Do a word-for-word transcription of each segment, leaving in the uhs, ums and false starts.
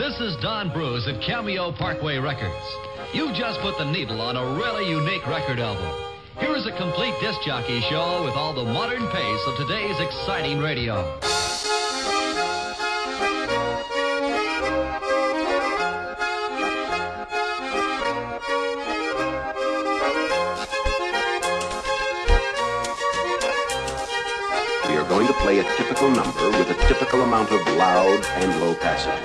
This is Don Bruce at Cameo Parkway Records. You just put the needle on a really unique record album. Here is a complete disc jockey show with all the modern pace of today's exciting radio. We are going to play a typical number with a typical amount of loud and low passages.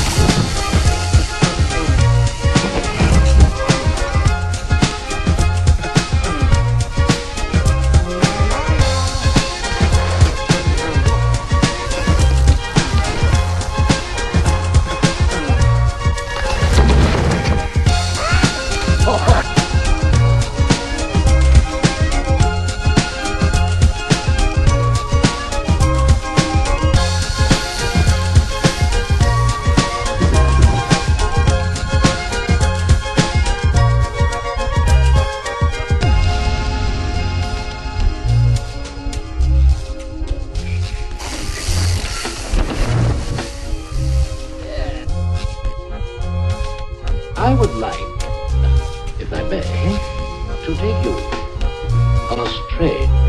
I would like, if I may, to take you on a strange